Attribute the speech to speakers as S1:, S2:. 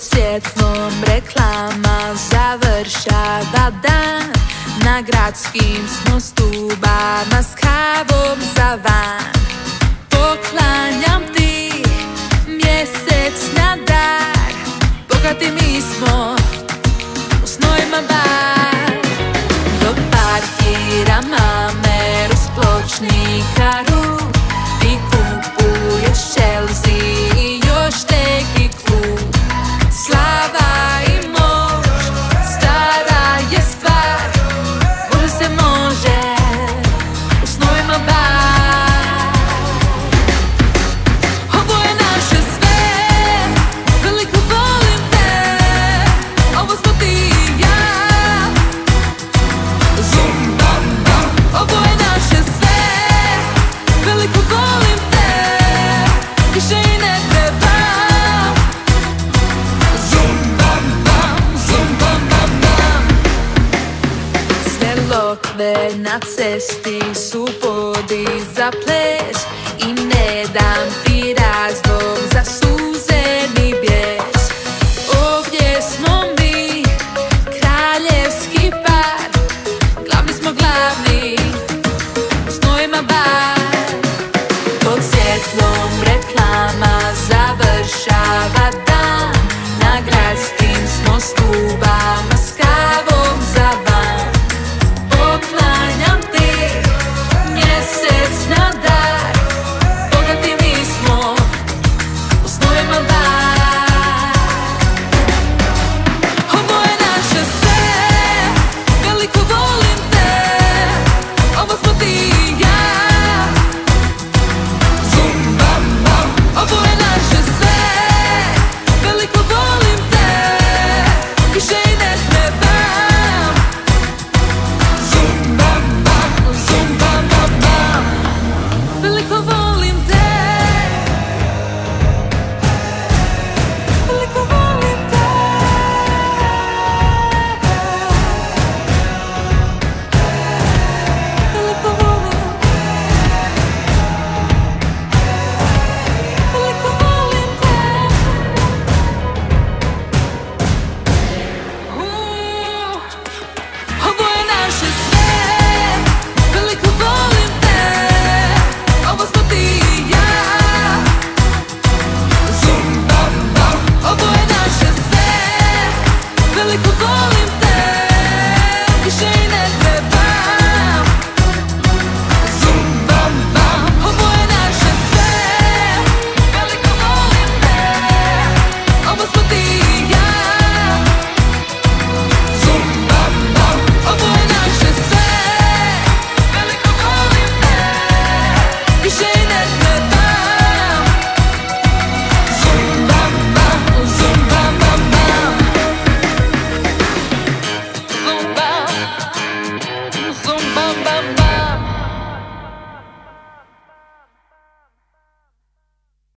S1: svjetlom reklama završava dan. Na gradskim smo stubama s kavom za van. Poklanjam ti mjesec na dar, bogati mi smo u snovima bar. Dok parkiram Ameru s pločnikaru, ti kupuješ Chelsea i još neki klub. Slava i moć, stara je stvar, može se može u snovima bar. Ovo je naše sve, veliko volim te, ovo smo ti i ja. Zum bam bam. Ovo je naše sve, veliko volim te, više i ne treba. Zum bam bam, zum bam bam bam. Sve lokve na cesti su podi za ples i ne dam ti